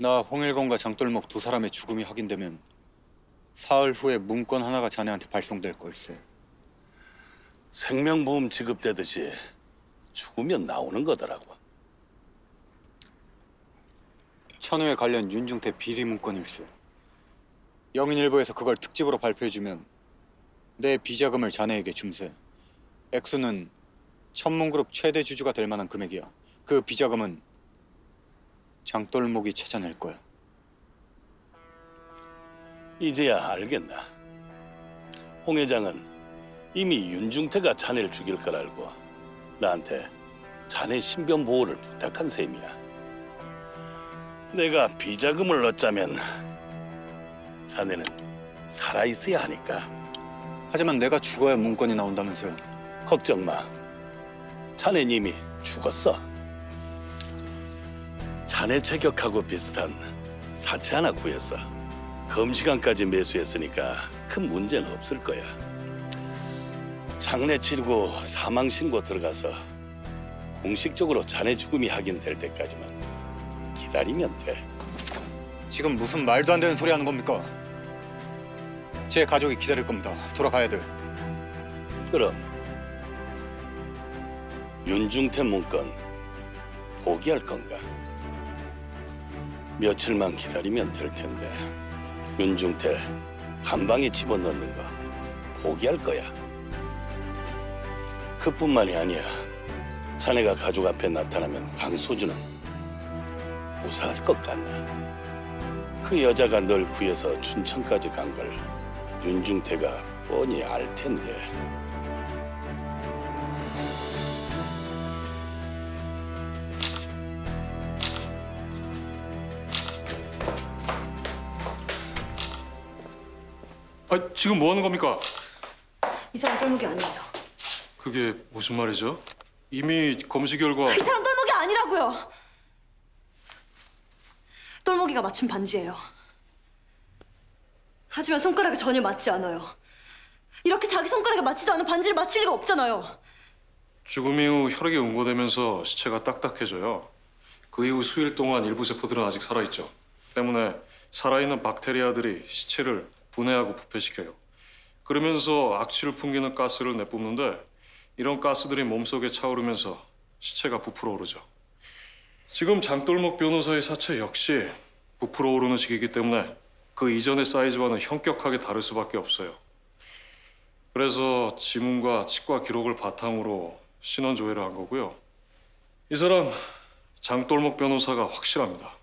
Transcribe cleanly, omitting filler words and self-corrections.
나 홍일건과 장돌목 두 사람의 죽음이 확인되면 사흘 후에 문건 하나가 자네한테 발송될 걸세. 생명보험 지급되듯이 죽으면 나오는 거더라고. 천우에 관련 윤중태 비리 문건일세. 영인일보에서 그걸 특집으로 발표해주면 내 비자금을 자네에게 줌세. 액수는 천문그룹 최대 주주가 될 만한 금액이야. 그 비자금은 장돌목이 찾아낼 거야. 이제야 알겠나. 홍 회장은 이미 윤중태가 자네를 죽일 걸 알고 나한테 자네 신변 보호를 부탁한 셈이야. 내가 비자금을 얻자면 자네는 살아있어야 하니까. 하지만 내가 죽어야 문건이 나온다면서요. 걱정 마. 자넨 이미 죽었어. 자네 체격하고 비슷한 사체 하나 구했어. 검시관까지 매수했으니까 큰 문제는 없을 거야. 장례 치르고 사망 신고 들어가서 공식적으로 자네 죽음이 확인될 때까지만 기다리면 돼. 지금 무슨 말도 안 되는 소리 하는 겁니까? 제 가족이 기다릴 겁니다. 돌아가야 돼. 그럼 윤중태 문건 포기할 건가? 며칠만 기다리면 될 텐데 윤중태 감방에 집어넣는 거 포기할 거야. 그뿐만이 아니야. 자네가 가족 앞에 나타나면 강소주는 무사할 것 같나? 그 여자가 널 구해서 춘천까지 간 걸 윤중태가 뻔히 알 텐데. 지금 뭐 하는 겁니까? 이 사람 똘목이 아니에요. 그게 무슨 말이죠? 이미 검시 결과... 이 사람 똘목이 아니라고요. 똘목이가 맞춘 반지예요. 하지만 손가락에 전혀 맞지 않아요. 이렇게 자기 손가락에 맞지도 않은 반지를 맞출 리가 없잖아요. 죽음 이후 혈액이 응고되면서 시체가 딱딱해져요. 그 이후 수일 동안 일부 세포들은 아직 살아있죠. 때문에 살아있는 박테리아들이 시체를 분해하고 부패시켜요. 그러면서 악취를 풍기는 가스를 내뿜는데 이런 가스들이 몸속에 차오르면서 시체가 부풀어 오르죠. 지금 장돌목 변호사의 사체 역시 부풀어 오르는 시기이기 때문에 그 이전의 사이즈와는 현격하게 다를 수밖에 없어요. 그래서 지문과 치과 기록을 바탕으로 신원 조회를 한 거고요. 이 사람 장돌목 변호사가 확실합니다.